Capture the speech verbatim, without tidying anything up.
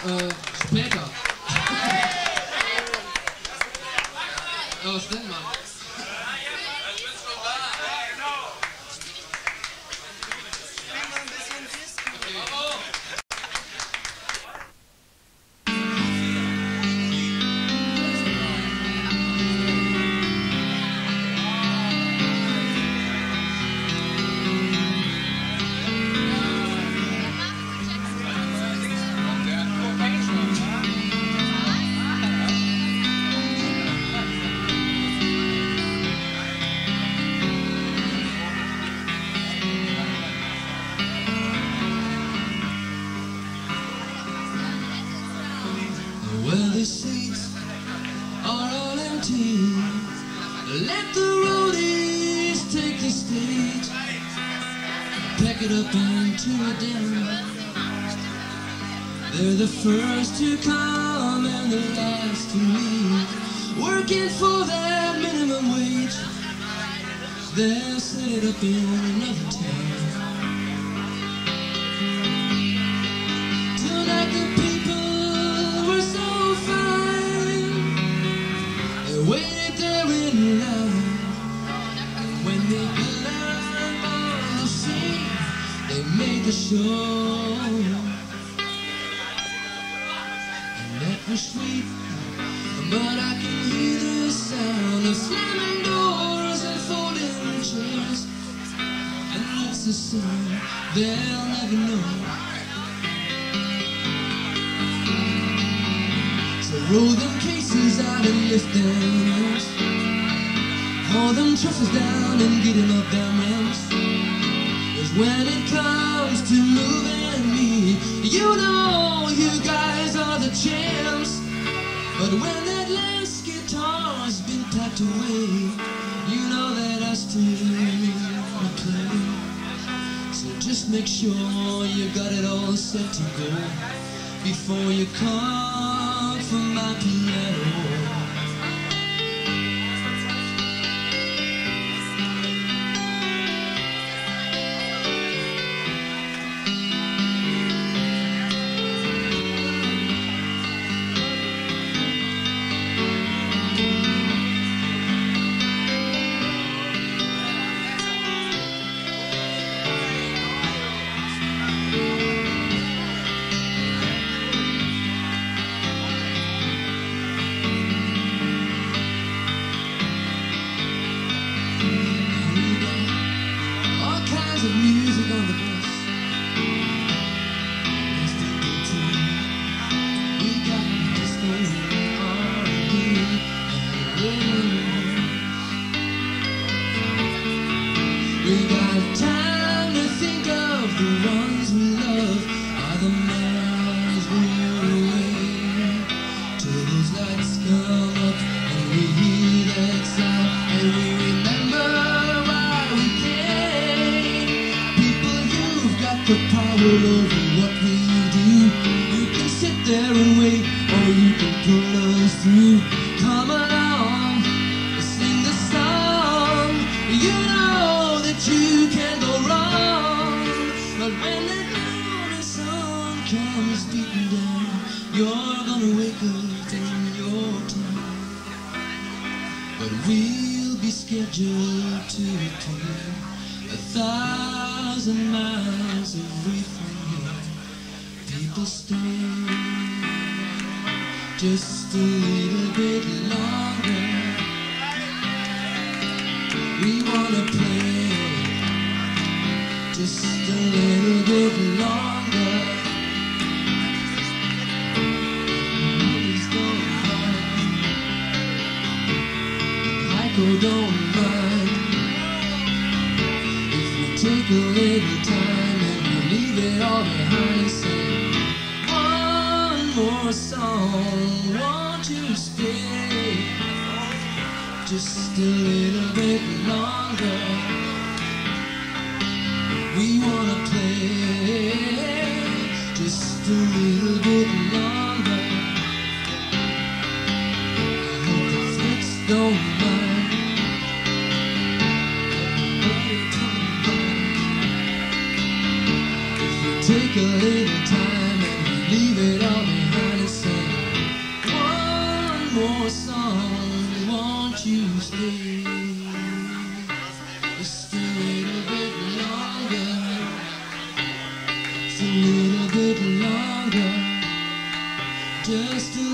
Äh, später. Oh, stimmt, Mann. Well, the seats are all empty. Let the roadies take the stage. Pack it up into a demo. They're the first to come and the last to leave. Working for that minimum wage. They'll set it up in another town. Tonight the people were so fine. They waited there in line. And when they got out on the scene, they made the show. And that was sweet, but I can hear the sound of slamming doors and folding chairs. And it's a sign they'll never know. So roll them cases out and lift them arms. Haul them truffles down and get them up their rims. 'Cause when it comes to moving me, you know you guys are the champs. But when that last guitar's been packed away, you know that I still play. So just make sure you got it all set to go before you come for my piano. Of music on the bus. Let's take it to. We got disco, R and B, and rhythm. We got time to think of the ones we love. Are the memories we're away till those lights come up and we hear that sound and we remember why we came. The power over what we do. You can sit there and wait, or you can pull us through. Come along, sing the song. You know that you can't go wrong. But when that morning sun comes beating down, you're gonna wake up in your town. But we'll be scheduled to appear a thousand miles away from here. People stay just a little bit longer. We wanna play just a little bit longer. Please don't mind. Heiko don't mind. Take a little time and you leave it all behind. Say one more song, won't you stay just a little bit longer? We wanna play just a little bit longer. I hope the folks don't mind. Take a little time and leave it all behind. you stay just a little bit longer, just a little bit longer, just a